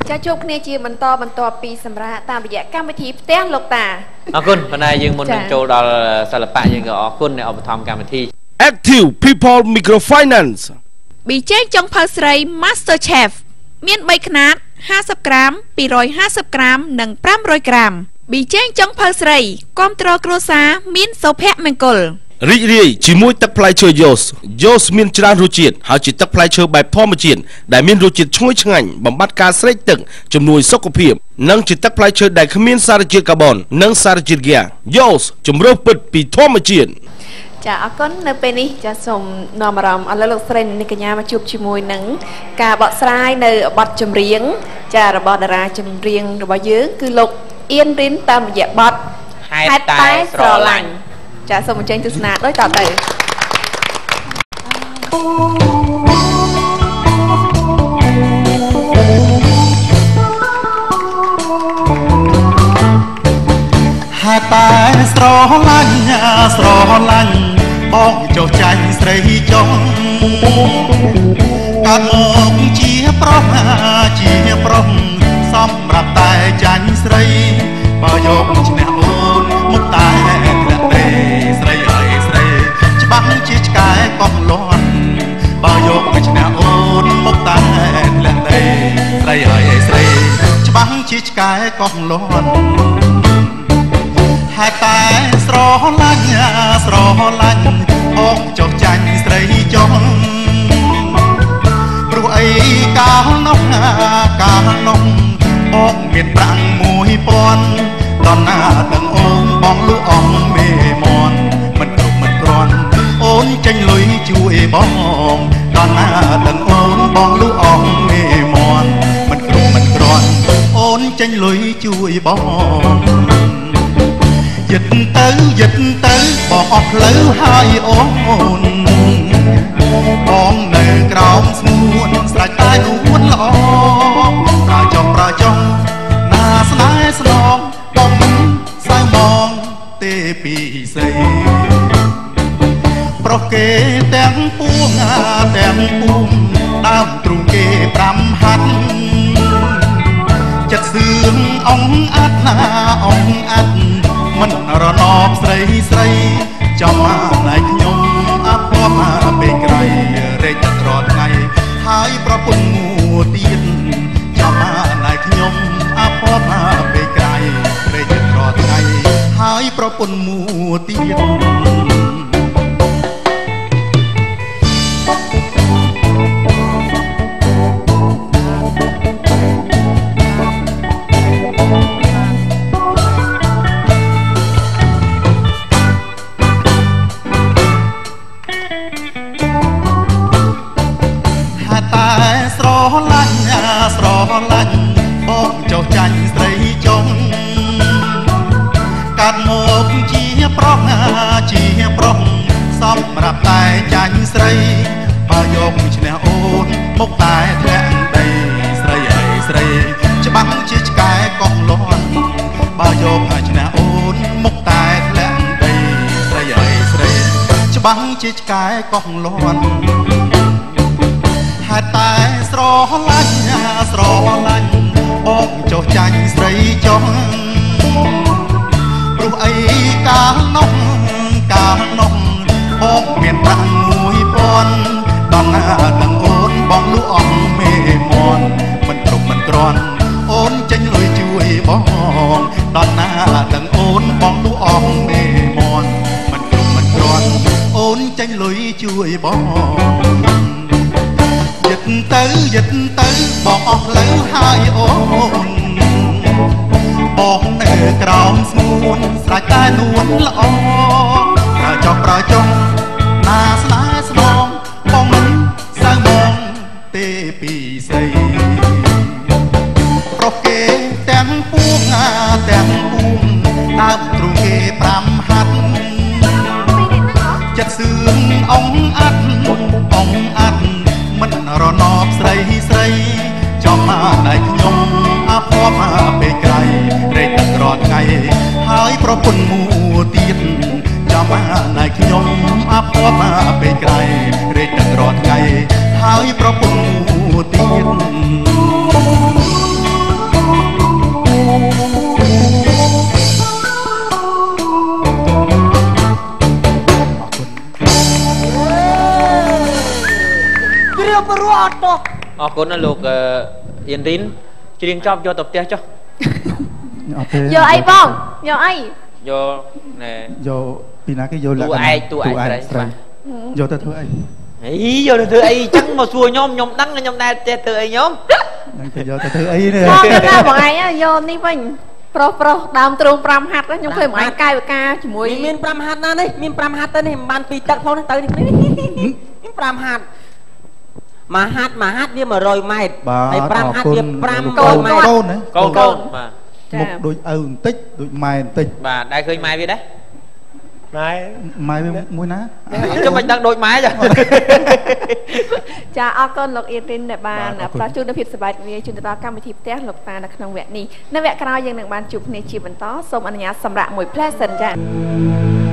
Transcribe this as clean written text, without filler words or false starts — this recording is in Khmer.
ចាជួបគ្នាជាបន្តពីសម្រាប់តាមរយៈកម្មវិធីផ្ទះលោកតាអរគុណបណ្ដាយើងមុននឹងចូលដល់សិល្បៈយើងក៏អរគុណអ្នកឧបត្ថម្ភកម្មវិធី Active People Microfinance ប៊ីចេងចុងភៅស្រី Master Chef មាន3ខ្នាត50ក្រាម250ក្រាមនិង500ក្រាមប៊ីចេងចុងភៅស្រីគាំទ្រគ្រួសារមានសុភមង្គលរីករាយជាមួយទឹកផ្លែឈើយ៉ូសមានច្រើនរសជាតិហើយជាទឹកផ្លែឈើបែបធម្មជាតិដែលមានរសជាតិឈ្ងុយឆ្ងាញ់បំបត្តិការស្រេកទឹកជំនួយសុខភាពនិងជាទឹកផ្លែឈើដែលគ្មានសារជាតិកាបូននិងសារជាតិហ្គាយ៉ូសជំរឿពិតពីធម្មជាតិចាអរគុណនៅពេលនេះចាសូមនាំអារម្មណ៍អរលោកស្រីនិងកញ្ញាមកជួបជាមួយនឹងការបកស្រាយនៅបទចម្រៀងចារបស់តារាចម្រៀងរបស់យើងគឺលោកអៀនរិនតាមរយៈបទហេតុតែស្រឡាញ់ចាសូមអញ្ជើញទស្សនាដូចតទៅហេតុតែស្រឡាញ់បងចុះចាញ់ស្រីចុងកើតមកជាប្រុសសម្រាប់តែចាញ់ស្រីបើយកឈ្នះអូនមុខតែធ្លាក់ទេស្រីអើយស្រីច្បាស់ជាឆ្កែកោះលាន់បើយកឈ្នះអូនមុខតែធ្លាក់ទេស្រីអើយស្រីច្បាស់ជាឆ្កែកោះលាន់ហេតុតែស្រឡាញ់បងចុះចាញ់ស្រីចុងព្រោះអីកាលនោះបងមានប្រាំង1000តណាទាំងអូនបងលូអងមេមនមិនគ្រប់មិនគ្រាន់អូនចេញលុយជួយបងតណាទាំងអូនបងលូអងមេមនមិនគ្រប់មិនគ្រាន់អូនចេញលុយជួយបងយិតទៅបងអស់ផ្លូវហើយអូនបងនៅក្រោមស្ងួនស្រេចតែនួនល្អប្រើចុងណាស្នេហ៍ស្នងបងមិនសៅមងទេពីស្រីប្រុសគេទាំងពួងដើមទ្រូងគេ5ហាត់ចិត្តសឿងអងអាត់មិនរណបស្រីចំណៃខ្ញុំអាភ័ព្វពេលក្រៃរែកទឹករាល់ថ្ងៃហើយប្រពន្ធមួទៀតចំណៃខ្ញុំអាភ័ព្វពេលក្រៃរែកទឹករាល់ថ្ងៃហើយប្រពន្ធមួទៀតបងចុះចាញ់ស្រីចុងកាត់មកជាប្រុសសម្រាប់តែចាញ់ស្រីបើយកឈ្នះអូនមកតែធ្លាក់ដីស្រីអើយស្រីច្បាស់ជាឆ្កែកោះលាន់បើយកឈ្នះអូនមកតែធ្លាក់ដីស្រីអើយស្រីច្បាស់ជាឆ្កែកោះលាន់ហេតុតែស្រឡាញ់បងចុះចាញ់ស្រីចុងព្រោះអីកាលនោះបងមានប្រាក់1000ដល់ណាទាំងអូនបងលូអងមេមនមិនគ្រប់មិនគ្រាន់អូនចេញលុយជួយបងដល់ណាទាំងអូនបងលូអងមេមនមិនគ្រប់មិនគ្រាន់អូនចេញលុយជួយបងយិតទៅបងអស់ផ្លូវហើយអូនបងនៅក្រោមស្ងួនស្រេចតែនួនល្អប្រើចុងណាស្នេហ៍ស្នងបងមិនសៅមងទេពីស្រីប្រុសគេទាំងពួងដើមទ្រូងគេ5ហាត់ចិត្តសឿងអងអាត់មិនរណបស្រីចំណៃខ្ញុំអាភ័ព្វពេលក្រៃរែកទឹករាល់ថ្ងៃហើយប្រពន្ធមួទៀតចំណៃខ្ញុំអាភ័ព្វពេលក្រៃរែកទឹករាល់ថ្ងៃហើយប្រពន្ធមួទៀតอគុណណាលោកអ៊ីនរីនច្រៀងចប់យកទៅផ្ទះចុះយកអីបងយកអីយកណែយកពីណាគេយកលក្ខណៈតួឯកស្រីយកទៅធ្វើអីហីយកទៅធ្វើអីចឹងមកសួរខ្ញុំដឹងខ្ញុំដែរចេះធ្វើអីខ្ញុំហ្នឹងគេយកទៅធ្វើអីនេះបងណាបងឯងយកនេះវិញប្រុសដើមទ្រូង5ហាត់ខ្ញុំឃើញបងឯងកាយវិការជាមួយមាន5ហាត់ណានេះមាន5ហាត់ទៅនេះមិនបាន2ទឹកផងទៅនេះមាន5ហាត់មួយហាត់វា100ម៉ែត្រហើយ5ហាត់វា500ម៉ែត្រកូនណាកូនបាទមុខដូចឪបន្តិចដូចម៉ែបន្តិចបាទដែរឃើញម៉ែវាដែរម៉ែវាមួយណាចាំមិនដឹងដូចម៉ែចាចាអរគុណលោកអ៊ីនរីនដែលបានផ្ដល់ជូននូវភាពសប្បាយរីករាយជូនទៅដល់កម្មវិធីផ្ទះលោកតានៅក្នុងវគ្គនេះនៅវគ្គក្រោយយើងនឹងបានជួបគ្នាជាបន្តសូមអនុញ្ញាតសម្រាប់មួយផ្លែសិនចា